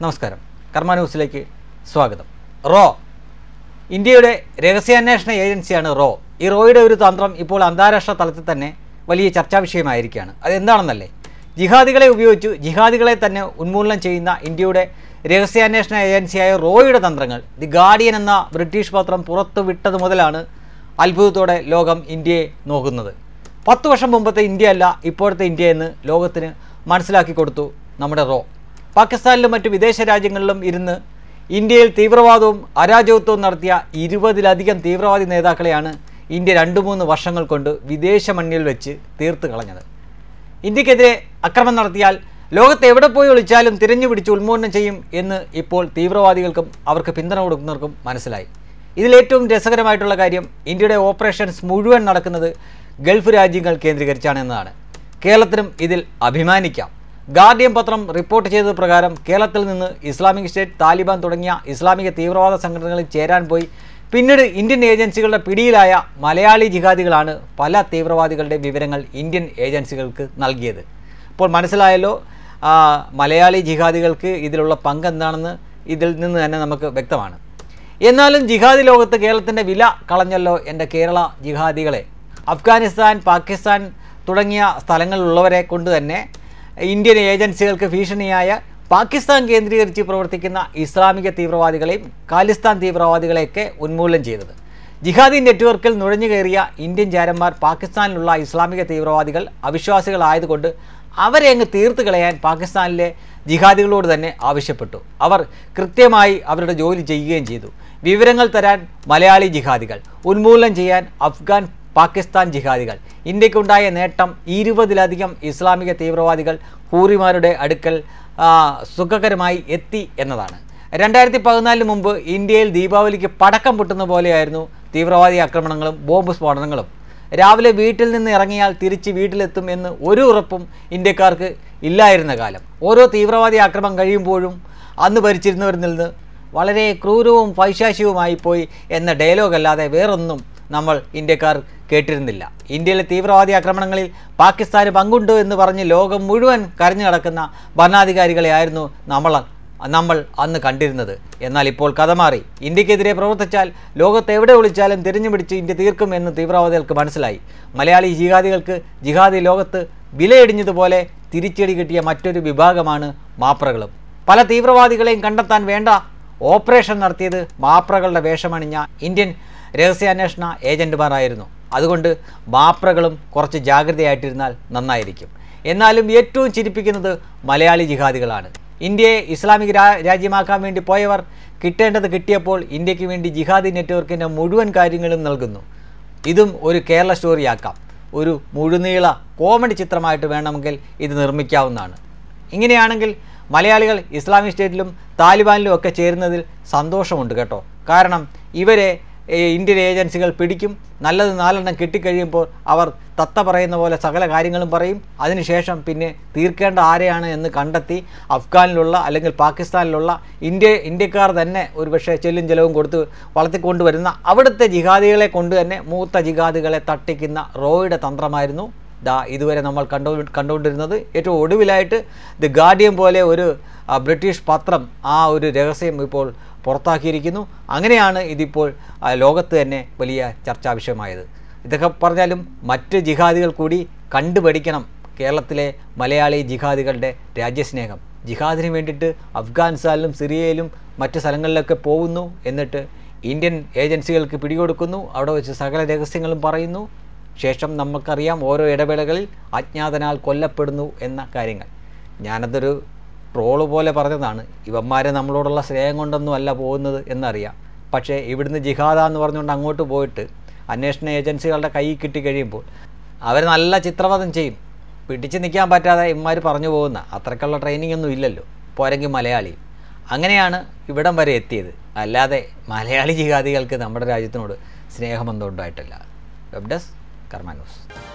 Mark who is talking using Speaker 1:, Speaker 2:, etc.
Speaker 1: നമസ്കാരം. കർമ്മ ന്യൂസിലേക്ക് സ്വാഗതം. റോ ഇന്ത്യയുടെ രഹസ്യാന്വേഷണ ഏജൻസിയാണ് റോ. ഈ റോയുടെ ഒരു തന്ത്രം ഇപ്പോൾ അന്താരാഷ്ട്ര തലത്തിൽ തന്നെ വലിയ ചർച്ചാ വിഷയമായിരിക്കുകയാണ്. അതെന്താണെന്നല്ലേ, ജിഹാദികളെ ഉപയോഗിച്ച് ജിഹാദികളെ തന്നെ ഉന്മൂലനം ചെയ്യുന്ന ഇന്ത്യയുടെ രഹസ്യാന്വേഷണ ഏജൻസിയായ റോയുടെ തന്ത്രങ്ങൾ ദി ഗാർഡിയൻ എന്ന ബ്രിട്ടീഷ് പത്രം പുറത്തു വിട്ടത് മുതലാണ് അത്ഭുതത്തോടെ ലോകം ഇന്ത്യയെ നോക്കുന്നത്. 10 വർഷം മുമ്പത്തെ ഇന്ത്യ അല്ല ഇപ്പോഴത്തെ ഇന്ത്യ എന്ന് ലോകത്തിന് മനസ്സിലാക്കി കൊടുത്തു നമ്മുടെ റോ. പാകിസ്ഥാനിലും മറ്റ് വിദേശ രാജ്യങ്ങളിലും ഇരുന്ന് ഇന്ത്യയിൽ തീവ്രവാദവും അരാജകത്വവും നടത്തിയ 20-ലധികം തീവ്രവാദി നേതാക്കളെയാണ് ഇന്ത്യ 2-3 വർഷങ്ങൾ കൊണ്ട് വിദേശ മണ്ണിൽ വെച്ച് തീർത്ത് കളഞ്ഞത്. ഇന്ത്യക്കെതിരെ അക്രമം നടത്തിയാൽ ലോകത്ത് എവിടെ പോയി ഒളിച്ചാലും തിരഞ്ഞു പിടിച്ച് ഉന്മൂലനം ചെയ്യും എന്ന് ഇപ്പോൾ തീവ്രവാദികൾക്കും അവർക്ക് പിന്തുണ കൊടുക്കുന്നവർക്കും മനസ്സിലായി. ഇതിലേറ്റവും രസകരമായിട്ടുള്ള കാര്യം, ഇന്ത്യയുടെ ഓപ്പറേഷൻസ് മുഴുവൻ നടക്കുന്നത് ഗൾഫ് രാജ്യങ്ങൾ കേന്ദ്രീകരിച്ചാണ് എന്നതാണ്. കേരളത്തിനും ഇതിൽ അഭിമാനിക്കാം. ഗാർഡിയൻ പത്രം റിപ്പോർട്ട് ചെയ്തത് പ്രകാരം കേരളത്തിൽ നിന്ന് ഇസ്ലാമിക് സ്റ്റേറ്റ്, താലിബാൻ തുടങ്ങിയ ഇസ്ലാമിക തീവ്രവാദ സംഘടനകളിൽ ചേരാൻ പോയി പിന്നീട് ഇന്ത്യൻ ഏജൻസികളുടെ പിടിയിലായ മലയാളി ജിഹാദികളാണ് പല തീവ്രവാദികളുടെ വിവരങ്ങൾ ഇന്ത്യൻ ഏജൻസികൾക്ക് നൽകിയത്. ഇപ്പോൾ മനസ്സിലായല്ലോ മലയാളി ജിഹാദികൾക്ക് ഇതിലുള്ള പങ്ക് എന്താണെന്ന് ഇതിൽ നിന്ന് തന്നെ നമുക്ക് വ്യക്തമാണ്. എന്നാലും ജിഹാദി ലോകത്ത് കേരളത്തിൻ്റെ വില കളഞ്ഞല്ലോ എൻ്റെ കേരള ജിഹാദികളെ. അഫ്ഗാനിസ്ഥാൻ, പാകിസ്ഥാൻ തുടങ്ങിയ സ്ഥലങ്ങളിലുള്ളവരെ കൊണ്ട് തന്നെ ഇന്ത്യൻ ഏജൻസികൾക്ക് ഭീഷണിയായ പാകിസ്ഥാൻ കേന്ദ്രീകരിച്ച് പ്രവർത്തിക്കുന്ന ഇസ്ലാമിക തീവ്രവാദികളെയും ഖാലിസ്ഥാൻ തീവ്രവാദികളെയൊക്കെ ഉന്മൂലനം ചെയ്തത്. ജിഹാദി നെറ്റ്വർക്കിൽ നുഴഞ്ഞു കയറിയ ഇന്ത്യൻ ചാരന്മാർ പാകിസ്ഥാനിലുള്ള ഇസ്ലാമിക തീവ്രവാദികൾ അവിശ്വാസികളായതുകൊണ്ട് അവരെ അങ്ങ് തീർത്ത് കളയാൻ പാകിസ്ഥാനിലെ ജിഹാദികളോട് തന്നെ ആവശ്യപ്പെട്ടു. അവർ കൃത്യമായി അവരുടെ ജോലി ചെയ്യുകയും ചെയ്തു. വിവരങ്ങൾ തരാൻ മലയാളി ജിഹാദികൾ, ഉന്മൂലനം ചെയ്യാൻ അഫ്ഗാൻ പാകിസ്ഥാൻ ജിഹാദികൾ. ഇന്ത്യക്കുണ്ടായ നേട്ടം 20-ലധികം ഇസ്ലാമിക തീവ്രവാദികൾ ഹൂറിമാരുടെ അടുക്കൽ സുഖകരമായി എത്തി എന്നതാണ്. 2014 മുമ്പ് ഇന്ത്യയിൽ ദീപാവലിക്ക് പടക്കം പൊട്ടുന്ന പോലെയായിരുന്നു തീവ്രവാദി ആക്രമണങ്ങളും ബോംബ് സ്ഫോടനങ്ങളും. രാവിലെ വീട്ടിൽ നിന്ന് ഇറങ്ങിയാൽ തിരിച്ച് വീട്ടിലെത്തും എന്ന് ഒരു ഉറപ്പും ഇന്ത്യക്കാർക്ക് ഇല്ലായിരുന്ന കാലം. ഓരോ തീവ്രവാദി ആക്രമണം കഴിയുമ്പോഴും അന്ന് ഭരിച്ചിരുന്നവരിൽ നിന്ന് വളരെ ക്രൂരവും പൈശാചികവുമായി പോയി എന്ന ഡയലോഗല്ലാതെ വേറൊന്നും നമ്മൾ ഇന്ത്യക്കാർ കേട്ടിരുന്നില്ല. ഇന്ത്യയിലെ തീവ്രവാദി ആക്രമണങ്ങളിൽ പാകിസ്ഥാന് പങ്കുണ്ട് എന്ന് പറഞ്ഞ് ലോകം മുഴുവൻ കരഞ്ഞു നടക്കുന്ന ഭരണാധികാരികളെയായിരുന്നു നമ്മൾ അന്ന് കണ്ടിരുന്നത്. എന്നാൽ ഇപ്പോൾ കഥ മാറി. ഇന്ത്യക്കെതിരെ പ്രവർത്തിച്ചാൽ ലോകത്ത് എവിടെ ഒളിച്ചാലും തിരിഞ്ഞു പിടിച്ച് ഇന്ത്യ തീർക്കും എന്ന് തീവ്രവാദികൾക്ക് മനസ്സിലായി. മലയാളി ജിഹാദികൾക്ക് ജിഹാദി ലോകത്ത് വിലയിടിഞ്ഞതുപോലെ തിരിച്ചടി കിട്ടിയ മറ്റൊരു വിഭാഗമാണ് മാപ്രകളും. പല തീവ്രവാദികളെയും കണ്ടെത്താൻ വേണ്ട ഓപ്പറേഷൻ നടത്തിയത് മാപ്രകളുടെ വേഷമണിഞ്ഞ ഇന്ത്യൻ രഹസ്യാന്വേഷണ ഏജന്റുമാരായിരുന്നു. അതുകൊണ്ട് മാപ്രകളും കുറച്ച് ജാഗ്രതയായിട്ടിരുന്നാൽ നന്നായിരിക്കും. എന്നാലും ഏറ്റവും ചിരിപ്പിക്കുന്നത് മലയാളി ജിഹാദികളാണ്. ഇന്ത്യയെ ഇസ്ലാമിക രാജ്യമാക്കാൻ വേണ്ടി പോയവർ കിട്ടേണ്ടത് കിട്ടിയപ്പോൾ ഇന്ത്യക്ക് വേണ്ടി ജിഹാദി നെറ്റ്വർക്കിൻ്റെ മുഴുവൻ കാര്യങ്ങളും നൽകുന്നു. ഇതും ഒരു കേരള സ്റ്റോറിയാക്കാം. ഒരു മുഴുനീള കോമഡി ചിത്രമായിട്ട് വേണമെങ്കിൽ ഇത് നിർമ്മിക്കാവുന്നതാണ്. ഇങ്ങനെയാണെങ്കിൽ മലയാളികൾ ഇസ്ലാമിക് സ്റ്റേറ്റിലും താലിബാനിലും ഒക്കെ ചേരുന്നതിൽ സന്തോഷമുണ്ട് കേട്ടോ. കാരണം ഇവരെ ഇന്ത്യൻ ഏജൻസികൾ പിടിക്കും. നല്ലത് 4 കിട്ടിക്കഴിയുമ്പോൾ അവർ തത്ത പറയുന്ന പോലെ സകല കാര്യങ്ങളും പറയും. അതിനുശേഷം പിന്നെ തീർക്കേണ്ട ആരെയാണ് എന്ന് കണ്ടെത്തി അഫ്ഗാനിലുള്ള അല്ലെങ്കിൽ പാകിസ്ഥാനിലുള്ള ഇന്ത്യക്കാർ തന്നെ ഒരുപക്ഷെ ചെല്ലും ചെലവും കൊടുത്ത് വളർത്തിക്കൊണ്ടുവരുന്ന അവിടുത്തെ ജിഹാദികളെ കൊണ്ട് തന്നെ മൂത്ത ജിഹാദികളെ തട്ടിക്കുന്ന റോയുടെ തന്ത്രമായിരുന്നു ഇതുവരെ നമ്മൾ കണ്ടുകൊണ്ടിരുന്നത്. ഏറ്റവും ഒടുവിലായിട്ട് ദി ഗാർഡിയൻ പോലെ ഒരു ബ്രിട്ടീഷ് പത്രം ആ ഒരു രഹസ്യം ഇപ്പോൾ പുറത്താക്കിയിരിക്കുന്നു. അങ്ങനെയാണ് ഇതിപ്പോൾ ലോകത്ത് തന്നെ വലിയ ചർച്ചാ വിഷയമായത്. ഇതൊക്കെ പറഞ്ഞാലും മറ്റ് ജിഹാദികൾ കൂടി കണ്ടുപഠിക്കണം കേരളത്തിലെ മലയാളി ജിഹാദികളുടെ രാജ്യസ്നേഹം. ജിഹാദിന് വേണ്ടിയിട്ട് അഫ്ഗാനിസ്ഥാനിലും സിറിയയിലും മറ്റ് സ്ഥലങ്ങളിലൊക്കെ പോകുന്നു. എന്നിട്ട് ഇന്ത്യൻ ഏജൻസികൾക്ക് പിടികൊടുക്കുന്നു. അവിടെ വെച്ച് സകല രഹസ്യങ്ങളും പറയുന്നു. ശേഷം നമുക്കറിയാം ഓരോ ഇടവേളകളിൽ അജ്ഞാതനാൽ കൊല്ലപ്പെടുന്നു എന്ന കാര്യങ്ങൾ. ഞാനതൊരു ട്രോള് പോലെ പറഞ്ഞതാണ്. ഇവന്മാരെ നമ്മളോടുള്ള സ്നേഹം കൊണ്ടൊന്നും അല്ല പോകുന്നത് എന്നറിയാം. പക്ഷേ ഇവിടുന്ന് ജിഹാദാന്ന് പറഞ്ഞുകൊണ്ട് അങ്ങോട്ട് പോയിട്ട് അന്വേഷണ ഏജൻസികളുടെ കൈ കിട്ടിക്കഴിയുമ്പോൾ അവർ നല്ല ചിത്രവധം ചെയ്യും. പിടിച്ച് നിൽക്കാൻ പറ്റാതെ ഇവന്മാർ പറഞ്ഞു പോകുന്ന അത്രയ്ക്കുള്ള ട്രെയിനിങ് ഒന്നും ഇല്ലല്ലോ. പോരെങ്കിൽ മലയാളി. അങ്ങനെയാണ് ഇവിടം വരെ എത്തിയത്. അല്ലാതെ മലയാളി ജിഹാദികൾക്ക് നമ്മുടെ രാജ്യത്തിനോട് സ്നേഹബന്ധം ഉണ്ടായിട്ടില്ല. Web desk Karma news.